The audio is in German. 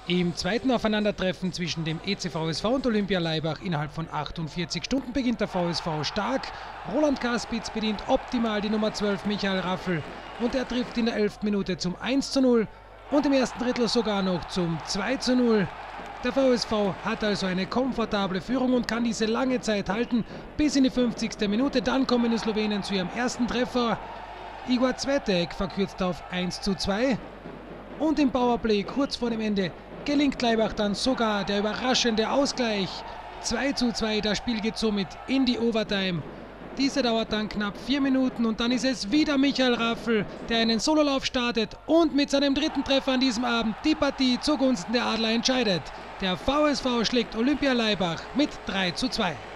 Im zweiten Aufeinandertreffen zwischen dem EC VSV und Olympia Laibach innerhalb von 48 Stunden beginnt der VSV stark. Roland Kaspitz bedient optimal die Nummer 12 Michael Raffl und er trifft in der 11. Minute zum 1:0 und im ersten Drittel sogar noch zum 2:0. Der VSV hat also eine komfortable Führung und kann diese lange Zeit halten bis in die 50. Minute. Dann kommen die Slowenen zu ihrem ersten Treffer. Igor Cvetek verkürzt auf 1:2 und im Powerplay kurz vor dem Ende gelingt Laibach dann sogar der überraschende Ausgleich. 2:2, das Spiel geht somit in die Overtime. Diese dauert dann knapp 4 Minuten und dann ist es wieder Michael Raffl, der einen Sololauf startet und mit seinem dritten Treffer an diesem Abend die Partie zugunsten der Adler entscheidet. Der VSV schlägt Olympia Laibach mit 3:2.